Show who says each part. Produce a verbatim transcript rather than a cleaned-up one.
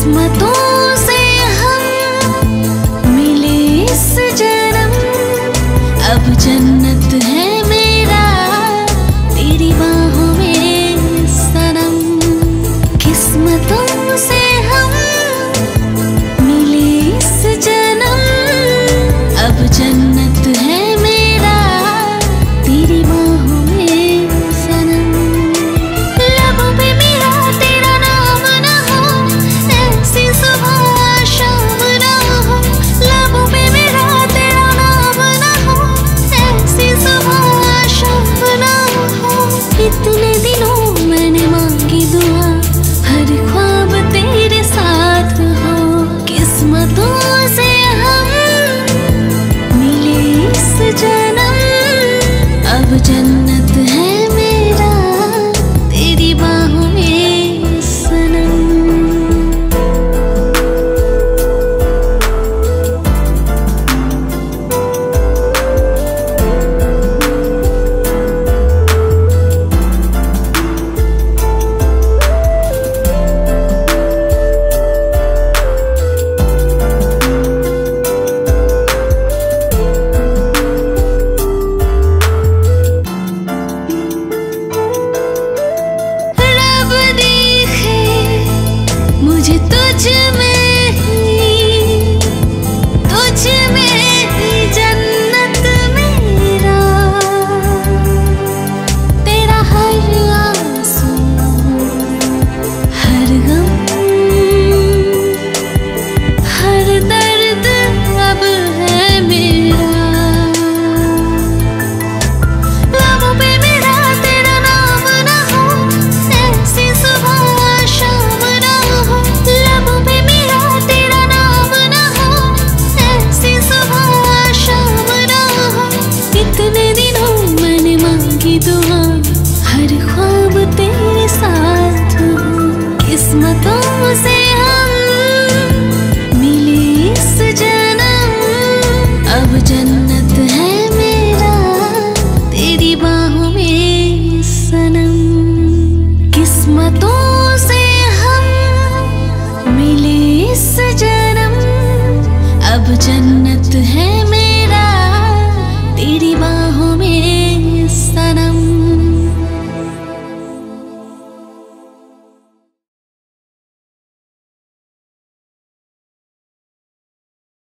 Speaker 1: किस्मतों से हम मिले इस जन्म, अब जन्नत है मेरा तेरी बाहों में सनम। किस्मतों से हम मिले इस जन्म, अब जन्नत है मेरा तेरी बाहों में सनम। लबों पे मेरा तेरा नाम ना हो, ऐसी सुबह शाम ना हो। लबों पे मेरा तेरा नाम ना हो, ऐसी सुबह शाम ना हो। इतने दिनों मैंने मांगी दुआ, हर ख्वाब तेरे साथ हो। किस्मतों से हम मिले इस जन्म, अब जन्म